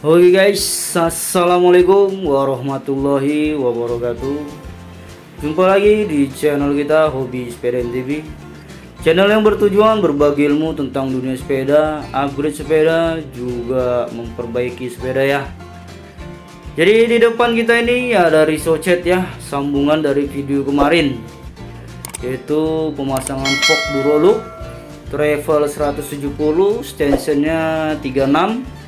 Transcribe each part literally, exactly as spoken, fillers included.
Oke guys, assalamualaikum warahmatullahi wabarakatuh. Jumpa lagi di channel kita Hobi Sepeda N T V, channel yang bertujuan berbagi ilmu tentang dunia sepeda, upgrade sepeda, juga memperbaiki sepeda ya. Jadi di depan kita ini ada risocet ya, sambungan dari video kemarin, yaitu pemasangan fork Duroloop travel seratus tujuh puluh, stensionnya tiga puluh enam.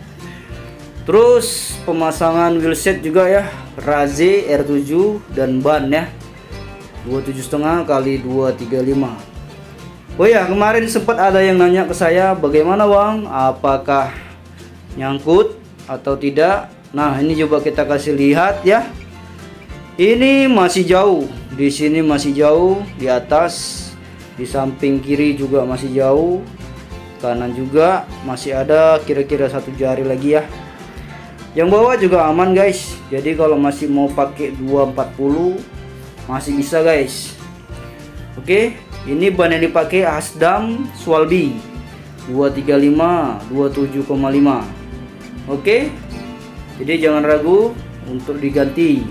Terus pemasangan wheelset juga ya, Raze R tujuh dan ban ya dua puluh tujuh koma lima kali dua tiga lima. Oh ya, kemarin sempat ada yang nanya ke saya, bagaimana Bang, apakah nyangkut atau tidak. Nah, ini coba kita kasih lihat ya. Ini masih jauh, di sini masih jauh, di atas, di samping kiri juga masih jauh, kanan juga masih ada kira-kira satu jari lagi ya. Yang bawah juga aman guys, jadi kalau masih mau pakai dua empat puluh masih bisa guys. Oke, ini ban yang dipakai Asdam Swalby dua tiga lima dua tujuh koma lima. Oke, jadi jangan ragu untuk diganti.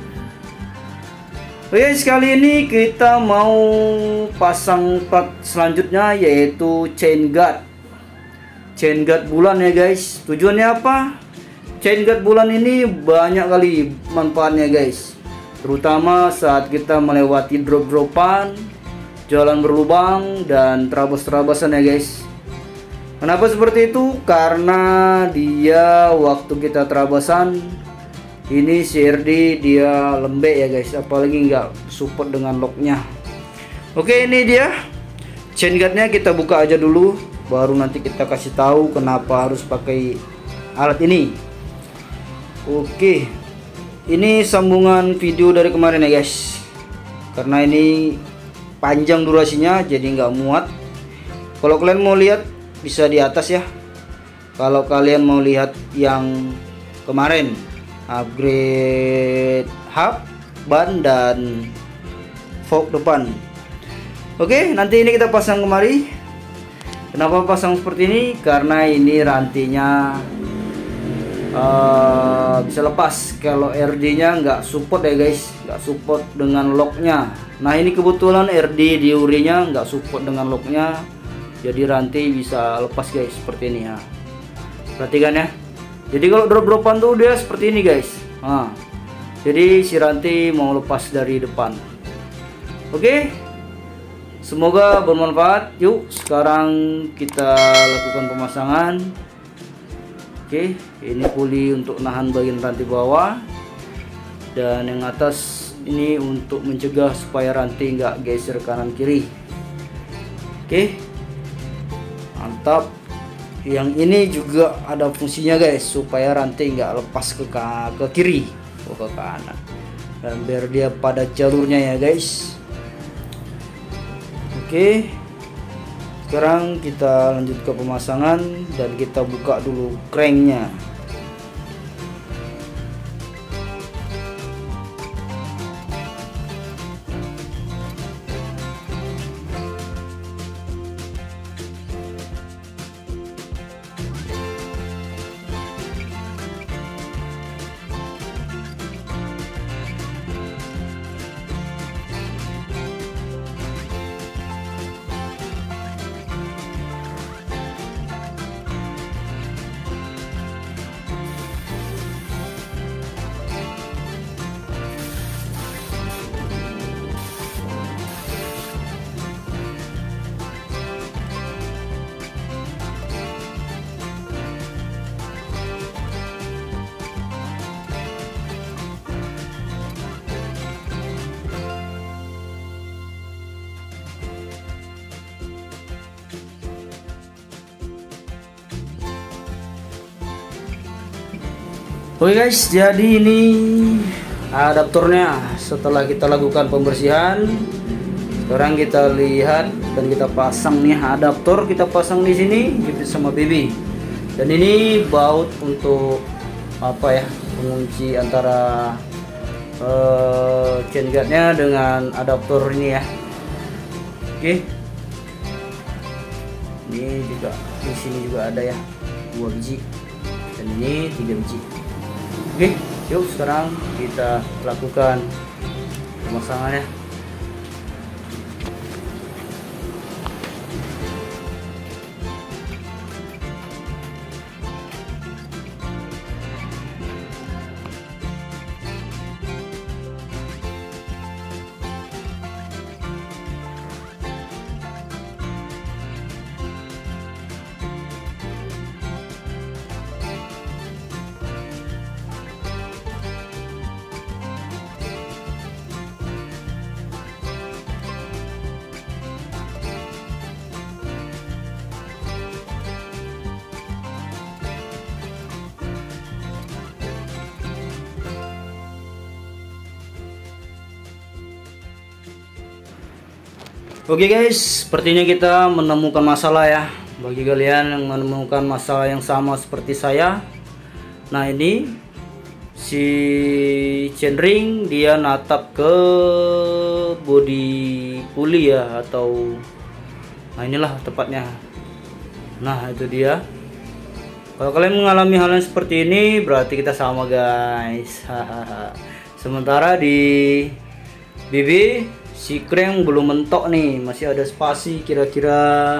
Oke, sekali ini kita mau pasang part selanjutnya, yaitu chain guard. Chain guard bulan ya guys. Tujuannya apa? Chain guard bulan ini banyak kali manfaatnya guys, terutama saat kita melewati drop-dropan, jalan berlubang, dan terabas-terabasan ya guys. Kenapa seperti itu? Karena dia waktu kita terabasan ini C R D dia lembek ya guys, apalagi nggak support dengan locknya. Oke, ini dia chain guardnya, kita buka aja dulu, baru nanti kita kasih tahu kenapa harus pakai alat ini. Oke, ini sambungan video dari kemarin ya guys, karena ini panjang durasinya jadi nggak muat. Kalau kalian mau lihat bisa di atas ya, kalau kalian mau lihat yang kemarin upgrade hub, ban, dan fork depan. Oke, nanti ini kita pasang kemari. Kenapa pasang seperti ini? Karena ini rantinya Uh, bisa lepas kalau R D nya nggak support ya guys, nggak support dengan locknya. Nah, ini kebetulan R D diurinya nggak support dengan locknya, jadi rantai bisa lepas guys, seperti ini ya. Perhatikan ya, jadi kalau drop-dropan tuh dia seperti ini guys. Nah, jadi si rantai mau lepas dari depan. Oke, semoga bermanfaat. Yuk sekarang kita lakukan pemasangan. Oke, ini puli untuk nahan bagian rantai bawah, dan yang atas ini untuk mencegah supaya rantai nggak geser kanan kiri. Oke, mantap. Yang ini juga ada fungsinya guys, supaya rantai nggak lepas ke ke kiri atau ke kanan, dan biar dia pada jalurnya ya guys. Oke, sekarang kita lanjut ke pemasangan dan kita buka dulu cranknya. Oke guys, jadi ini adaptornya setelah kita lakukan pembersihan. Sekarang kita lihat dan kita pasang nih adaptor, kita pasang di sini gitu sama baby. Dan ini baut untuk apa ya, pengunci antara uh, chain guardnya dengan adaptor ini ya. Oke, ini juga di sini juga ada ya, dua biji. Dan dan ini tiga biji. Oke, yuk sekarang kita lakukan pemasangannya. Oke guys, sepertinya kita menemukan masalah ya. Bagi kalian yang menemukan masalah yang sama seperti saya, nah ini si chainring dia natap ke body puli ya, atau nah inilah tepatnya. Nah itu dia. Kalau kalian mengalami hal yang seperti ini, berarti kita sama guys. Sementara di bibi si crank belum mentok nih, masih ada spasi kira-kira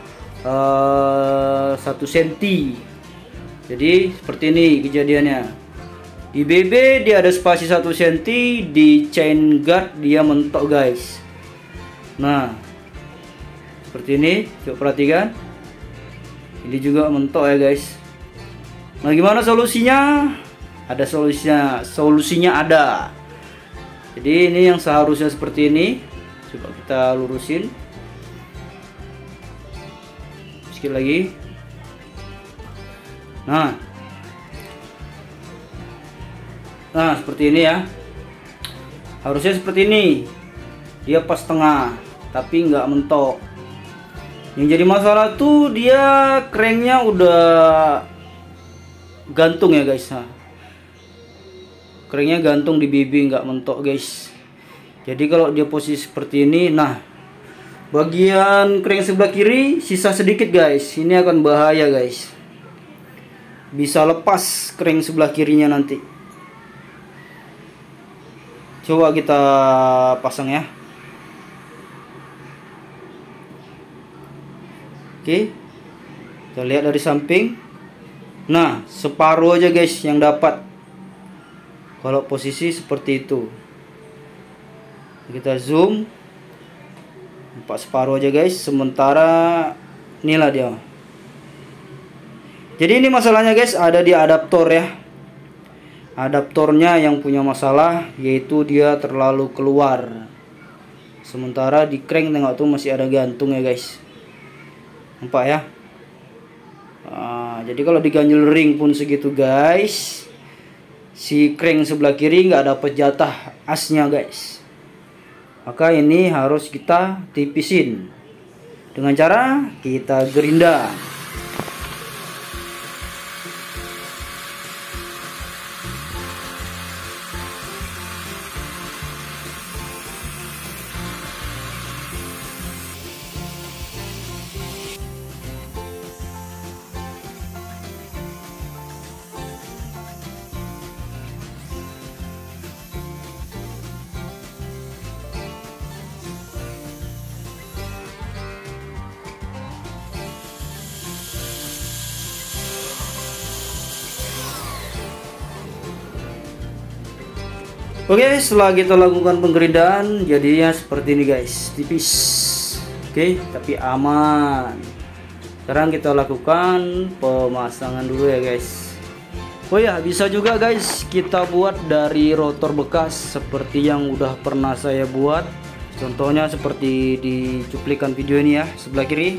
uh, satu senti. Jadi seperti ini kejadiannya. Di B B dia ada spasi satu senti, di chain guard dia mentok guys. Nah seperti ini, coba perhatikan. Ini juga mentok ya guys. Nah gimana solusinya? Ada solusinya, solusinya ada. Jadi ini yang seharusnya seperti ini. Coba kita lurusin sedikit lagi. Nah, nah seperti ini ya. Harusnya seperti ini. Dia pas tengah, tapi nggak mentok. Yang jadi masalah tuh dia cranknya udah gantung ya guys. Nah, cranknya gantung di bibi, nggak mentok guys. Jadi kalau dia posisi seperti ini, nah bagian crank sebelah kiri sisa sedikit guys. Ini akan bahaya guys, bisa lepas crank sebelah kirinya nanti. Coba kita pasang ya. Oke, kita lihat dari samping. Nah separuh aja guys yang dapat kalau posisi seperti itu. Kita zoom, nampak separuh aja guys. Sementara inilah dia. Jadi ini masalahnya guys ada di adaptor ya. Adaptornya yang punya masalah, yaitu dia terlalu keluar. Sementara di crank tengok tuh masih ada gantung ya guys. Nampak ya. Nah, jadi kalau diganjel ring pun segitu guys, si crank sebelah kiri nggak dapat jatah asnya guys. Maka ini harus kita tipisin dengan cara kita gerinda. Oke, setelah kita lakukan penggerindaan, jadinya seperti ini guys, tipis. Oke, tapi aman. Sekarang kita lakukan pemasangan dulu ya guys. Oh ya, bisa juga guys kita buat dari rotor bekas seperti yang udah pernah saya buat. Contohnya seperti di cuplikan video ini ya, sebelah kiri.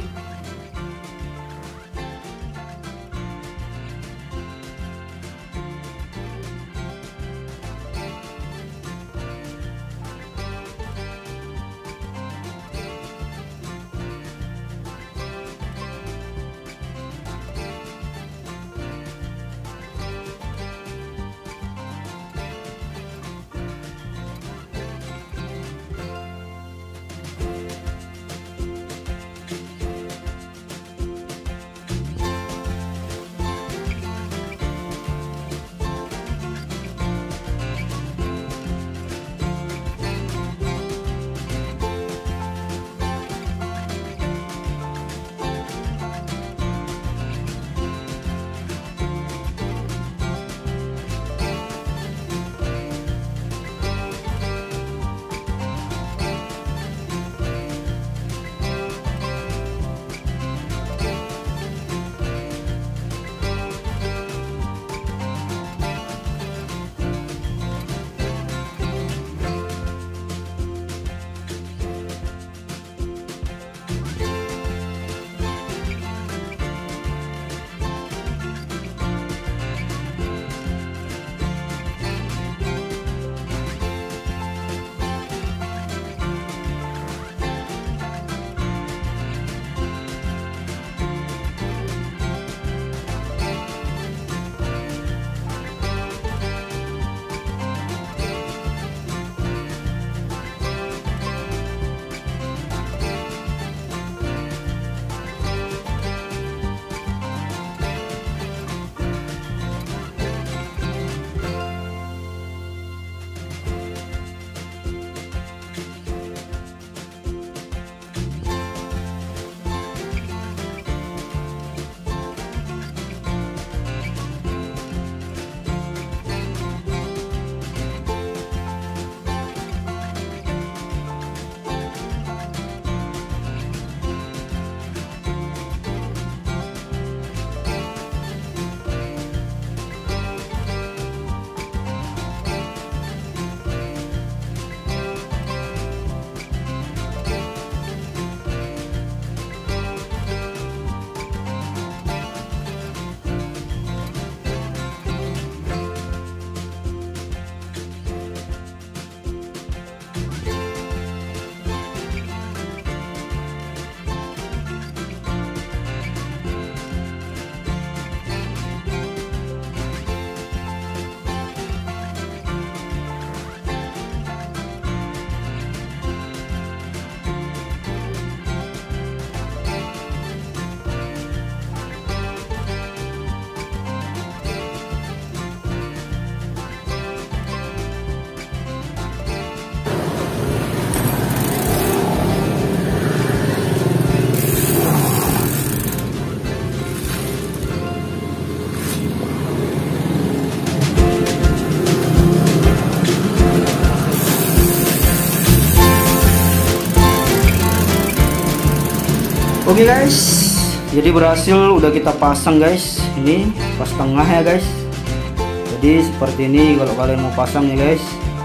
Oke guys, jadi berhasil udah kita pasang guys. Ini pas tengah ya guys. Jadi seperti ini kalau kalian mau pasang ya guys.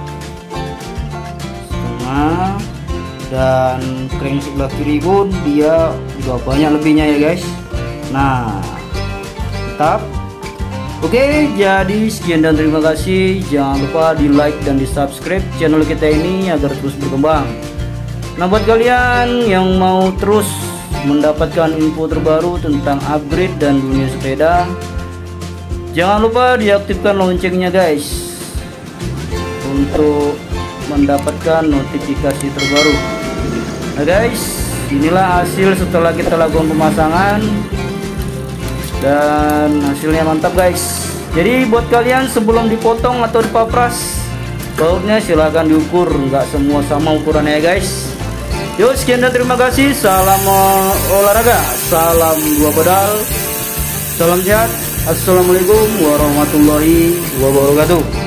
Setengah. Dan crank sebelah kiri pun dia juga banyak lebihnya ya guys. Nah, mantap. Oke, jadi sekian dan terima kasih. Jangan lupa di like dan di subscribe channel kita ini agar terus berkembang. Nah, buat kalian yang mau terus mendapatkan info terbaru tentang upgrade dan dunia sepeda, jangan lupa diaktifkan loncengnya guys, untuk mendapatkan notifikasi terbaru. Nah guys, inilah hasil setelah kita lakukan pemasangan, dan hasilnya mantap guys. Jadi buat kalian sebelum dipotong atau dipapras, bautnya silahkan diukur, nggak semua sama ukurannya ya guys. Yuk, sekian dan terima kasih. Salam olahraga, salam dua pedal, salam sehat. Assalamualaikum warahmatullahi wabarakatuh.